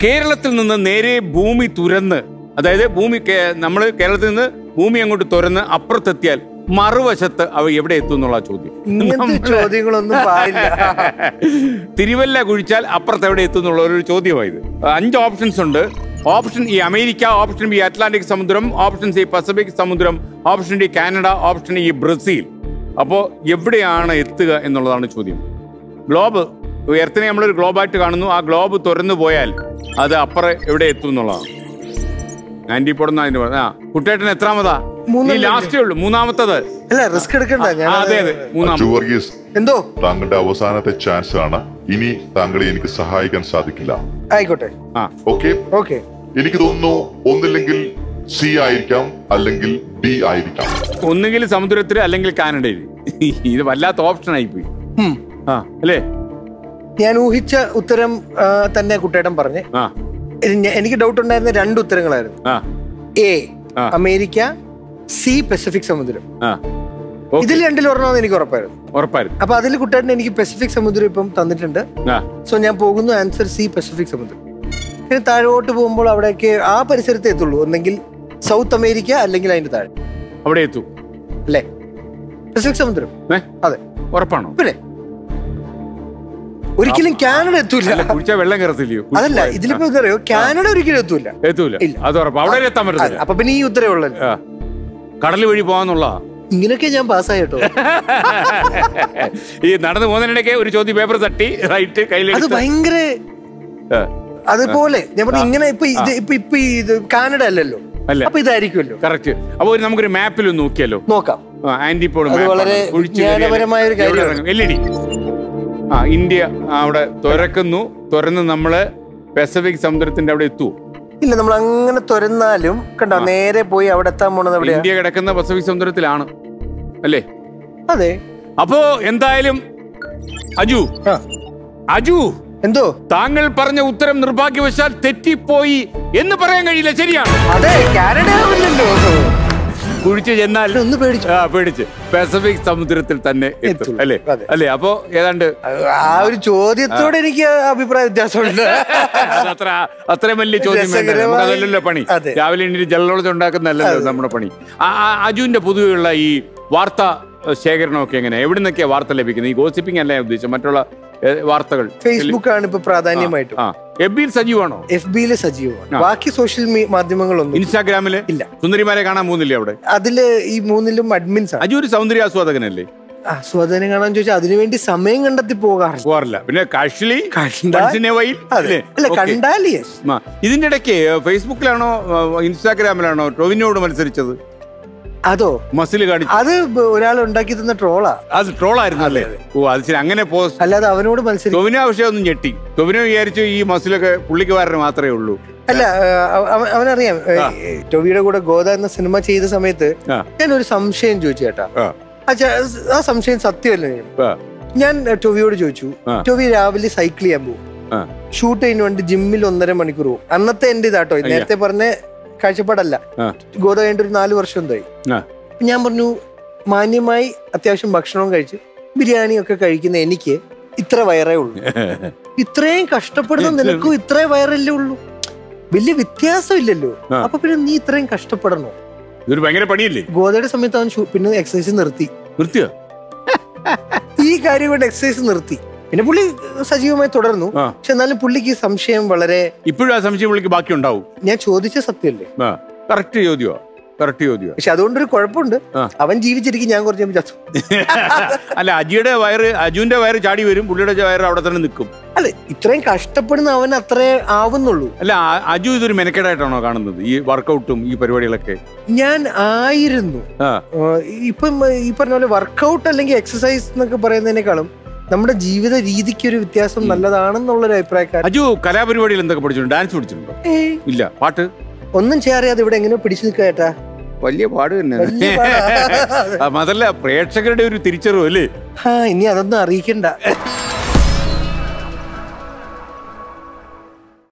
കേരളത്തിൽ നിന്ന് നേരെ ഭൂമി തുരന്ന്, അതായത് നമ്മൾ കേരളത്തിൽ നിന്ന് ഭൂമി അങ്ങോട്ട് തുരന്ന് അപ്പുറത്തെത്തിയാൽ മറുവശത്ത് അവ എവിടെ എത്തും എന്നുള്ള ചോദ്യം. ചോദ്യങ്ങളൊന്നും തിരുവല്ല കുഴിച്ചാൽ അപ്പുറത്ത് എവിടെ എത്തും എന്നുള്ള ഒരു ചോദ്യമായത്. 5 ഓപ്ഷൻസ് ഉണ്ട്. Option A America, option B Atlantic സമുദ്രം, ഓപ്ഷൻ സി പസഫിക് സമുദ്രം, option D Canada, option E Brazil. അപ്പോൾ എവിടെയാണ് എത്തുക എന്നുള്ളതാണ് ചോദ്യം. ഗ്ലോബ്, എർത്തിനെ നമ്മളൊരു ഗ്ലോബായിട്ട് കാണുന്നു. ആ ഗ്ലോബ് തുറന്നു പോയാൽ അത് അപ്പുറം എവിടെ എത്തും എന്നുള്ളതാണ്. ആന്റി പൊടുന്ന കുട്ടേട്ടൻ എത്രാമതാ? ലാസ്റ്റേ ഉള്ളൂ, മൂന്നാമത്തത്. റിസ്ക് എടുക്കണ്ട. അതെ അതെ, മൂന്നാമത്. എന്തോ താങ്കളുടെ അവസാനത്തെ ചാൻസ് ആണ്. ഇനി താങ്കളെ എനിക്ക് സഹായിക്കാൻ സാധിക്കില്ല. ആയിക്കോട്ടെ. ഓക്കെ. എനിക്ക് തോന്നുന്നു ഒന്നില്ലെങ്കിൽ സി ആയിരിക്കാം, അല്ലെങ്കിൽ ഡി ആയിരിക്കാം. ഒന്നുകിൽ സമുദ്രത്തിൽ അല്ലെങ്കിൽ കാനഡയിൽ. ഇത് വല്ലാത്ത ഓപ്ഷൻ ആയിപ്പോയി അല്ലേ? ഞാൻ ഊഹിച്ച ഉത്തരം തന്നെ കുട്ടേട്ടൻ പറഞ്ഞേ. എനിക്ക് ഡൗട്ട് ഉണ്ടായിരുന്ന 2 ഉത്തരങ്ങളായിരുന്നു. എ അമേരിക്ക, സി പസഫിക് സമുദ്രം. ഇതിൽ 2ൽ ഒരെണ്ണം എനിക്ക് ഉറപ്പായിരുന്നു. അപ്പൊ അതിൽ കുട്ടേട്ടൻ എനിക്ക് പസഫിക് സമുദ്രം ഇപ്പം തന്നിട്ടുണ്ട്. സോ ഞാൻ പോകുന്നു ആൻസർ സി പസഫിക് സമുദ്രം. പിന്നെ താഴോട്ട് പോകുമ്പോൾ അവിടേക്ക് ആ പരിസരത്ത് എത്തുള്ളൂ. ഒന്നെങ്കിൽ സൗത്ത് അമേരിക്ക അല്ലെങ്കിൽ അതിന്റെ താഴെ അവിടെ എത്തൂ അല്ലേ? പസഫിക് സമുദ്രം. അതെ, ഉറപ്പാണോ? പിന്നെ ഒരിക്കലും കാനഡ എത്തൂല. വെള്ളം കയറത്തില്ലയോ? അതല്ല, ഇതിലിപ്പോ അറിയോ, കാനഡ ഒരിക്കലും എത്തൂല. അത് ഉറപ്പ്. അവിടെ എത്താൻ പറ്റില്ല. അപ്പൊ പിന്നെ ഈ ഉത്തരവേ ഉള്ളത്. കടൽ വഴി പോവാന്നുള്ള ഇങ്ങനെയൊക്കെ ഞാൻ പാസ്സായി കേട്ടോ. ഈ നടന്നു പോകുന്നതിനിടയ്ക്ക് ഒരു ചോദ്യം പേപ്പർ തട്ടി റൈറ്റ് കയ്യിൽ. അത് ഭയങ്കര അതുപോലെ ഞാൻ പറഞ്ഞു. ഇങ്ങനെ ഇപ്പൊ ഇത് കാനഡ അല്ലല്ലോ, അപ്പൊ ഇതായിരിക്കുമല്ലോ കറക്റ്റ്. അപ്പൊ നമുക്കൊരു മാപ്പിൽ നോക്കിയാലോ? നോക്കാം. ആന്റിപ്പോൾ വളരെ വിജ്ഞാനപരമായ ഒരു കാര്യം. ഇന്ത്യ അവിടെ തുറന്ന് നമ്മള് പസഫിക് സമുദ്രത്തിന്റെ അവിടെ എത്തുവോ? ഇല്ല, നമ്മൾ അങ്ങനെ തുറന്നാലും കണ്ടോ നേരെ പോയി അവിടെ എത്താൻ പോണത് എവിടെയാ? ഇന്ത്യ കിടക്കുന്ന പസഫിക് സമുദ്രത്തിലാണ് അല്ലേ? അതെ. അപ്പോ എന്തായാലും അജു എന്തോ താങ്കൾ പറഞ്ഞ ഉത്തരം നിർഭാഗ്യവശാൽ തെറ്റിപ്പോയി എന്ന് പറയാൻ കഴിയില്ല. ശരിയാണ്. അതെ, കാനഡ ആവില്ലല്ലോ. കുഴിച്ച് ചെന്നാൽ ഒന്ന് പേടിച്ച് പസഫിക് സമുദ്രത്തിൽ തന്നെ എത്തും അല്ലേ? അല്ലേ? അപ്പോ ഏതാണ്ട് ആ ഒരു ചോദ്യത്തോടെ എനിക്ക് അഭിപ്രായ വ്യത്യാസമുണ്ട്. അത്രയും വലിയ ചോദ്യം അതല്ലല്ലോ പണി. രാവിലെ എണീറ്റ് ജലദോഷം ഉണ്ടാക്കുന്നതല്ലല്ലോ നമ്മുടെ പണി. അജുവിന്റെ പൊതുവെയുള്ള ഈ വാർത്താ ശേഖരണമൊക്കെ എങ്ങനെ, എവിടെ നിന്നൊക്കെയാ വാർത്ത ലഭിക്കുന്നത്? ഈ ഗോസിപ്പിംഗ് അല്ല ഉദ്ദേശിച്ചത്, മറ്റുള്ള വാർത്തകൾ. ഫേസ്ബുക്ക് ആണ് ഇപ്പൊ പ്രാധാന്യമായിട്ട്. FB സജീവമാണോ? FB സജീവമാണ്. ബാക്കി സോഷ്യൽ മാധ്യമങ്ങളൊന്നും. ഇൻസ്റ്റാഗ്രാമില് ഇല്ല. സുന്ദരിമാരെ കാണാൻ പോകുന്നില്ലേ അവിടെ? അതില് ഈ 3ലും അഡ്മിൻസ് ആണ്. അജു ഒരു സൗന്ദര്യാസ്വാദകനല്ലേ? ആസ്വാദനം കാണാൻ ചോദിച്ചാൽ അതിനുവേണ്ടി സമയം കണ്ടെത്തി പോകാറില്ല. പിന്നെ കണ്ടാലേ. ഇതിന്റെ ഇടയ്ക്ക് ഫേസ്ബുക്കിലാണോ ഇൻസ്റ്റാഗ്രാമിലാണോ ടൊവിനോട് മത്സരിച്ചത്? അതോ മസിൽ കാണിച്ചു? അത് ഒരാൾ ഉണ്ടാക്കി തന്ന ട്രോളാ. അത് ട്രോളായിരുന്നു അല്ലേ? ഓ, അത് ശരി. അങ്ങനെ പോസ്റ്റ് അല്ലാതെ അവനോട് മത്സരിച്ചു. ടൊവിനോ പക്ഷേ ഒന്നും ഞെട്ടി. ടൊവിനോ വിചാരിച്ചു ഈ മസിലൊക്കെ പുള്ളിക്കുകാരന് മാത്രമേ ഉള്ളൂ. അല്ല, അവനറിയാം. ടൊവിയുടെ കൂടെ ഗോദ എന്ന സിനിമ ചെയ്ത സമയത്ത് ഞാനൊരു സംശയം ചോദിച്ചു ചേട്ടാ. ആ സംശയം സത്യമല്ലേ? ഞാൻ ടൊവിയോട് ചോദിച്ചു, ടൊവി രാവിലെ സൈക്കിൾ ചെയ്യാൻ പോകും, ഷൂട്ട് ചെയ്യുന്ന വേണ്ടി ജിമ്മിൽ 1.5 മണിക്കൂർ പോകും. അന്നത്തെ എന്റെ ഇതാട്ടോ, നേരത്തെ പറഞ്ഞ കാഴ്ചപ്പാടല്ല. ഗോദ കഴിഞ്ഞിട്ട് ഒരു 4 വർഷം എന്തായി. ഞാൻ പറഞ്ഞു, മാന്യമായി അത്യാവശ്യം ഭക്ഷണവും കഴിച്ച് ബിരിയാണി ഒക്കെ കഴിക്കുന്ന എനിക്ക് ഇത്ര വയറേ ഉള്ളൂ. ഇത്രയും കഷ്ടപ്പെടുന്ന നിനക്കും ഇത്രേ വയറല്ലേ ഉള്ളൂ, വലിയ വ്യത്യാസം ഇല്ലല്ലോ. അപ്പൊ പിന്നെ നീ ഇത്രയും കഷ്ടപ്പെടണോ? ഇതൊരു ഭയങ്കര പണിയല്ലേ? ഗോദയുടെ സമയത്ത് അവൻ പിന്നെ എക്സസൈസ് നിർത്തിയോ? ഈ കാര്യം കൊണ്ട് എക്സസൈസ് നിർത്തി. പിന്നെ പുള്ളി സജീവമായി തുടർന്നു. പക്ഷെ എന്നാലും പുള്ളിക്ക് സംശയം വളരെ ഇപ്പോഴും ആ സംശയം പുള്ളിക്ക് ബാക്കി ഉണ്ടാവും. ഞാൻ ചോദിച്ച സത്യമല്ലേ? കറക്റ്റ് ചോദ്യമാ. പക്ഷെ അതുകൊണ്ടൊരു കുഴപ്പമുണ്ട്, അവൻ ജീവിച്ചിരിക്കും, ഞാൻ കുറച്ച് ചത്തു. അല്ല, അജുവിന്റെ വയറ് ചാടി വരും, പുള്ളിയുടെ വയറ് അവിടെ തന്നെ നിൽക്കും. അല്ല, ഇത്രയും കഷ്ടപ്പെടുന്ന അവൻ അത്രേ ആവുന്നുള്ളൂ. അല്ല, അജു ഇതൊരു മെനക്കേടായിട്ടാണോ കാണുന്നത് ഈ വർക്കൗട്ടും ഈ പരിപാടികളൊക്കെ? ഞാൻ ആയിരുന്നു. ഇപ്പം ഈ പറഞ്ഞ പോലെ വർക്കൗട്ട് അല്ലെങ്കിൽ എക്സസൈസ് എന്നൊക്കെ പറയുന്നതിനേക്കാളും നമ്മുടെ ജീവിത രീതിക്ക് ഒരു വ്യത്യാസം നല്ലതാണെന്നുള്ളൊരു അഭിപ്രായക്കാരൻ. അജു കലാപരിപാടികൾ എന്തൊക്കെ പഠിച്ചിട്ടുണ്ട്? ഡാൻസ് പഠിച്ചിട്ടുണ്ടോ? ഇല്ല. പാട്ട് ഒന്നും ചെയ്യാറിയാതെ ഇവിടെ എങ്ങനെ പിടിച്ചു നിൽക്കുക ചേട്ടാ? വലിയ പാട് തന്നെ. അതല്ല, പ്രേക്ഷകരുടെ ഒരു തിരിച്ചറിവ് അല്ലേ? ഇനി അതൊന്നും അറിയിക്കണ്ട.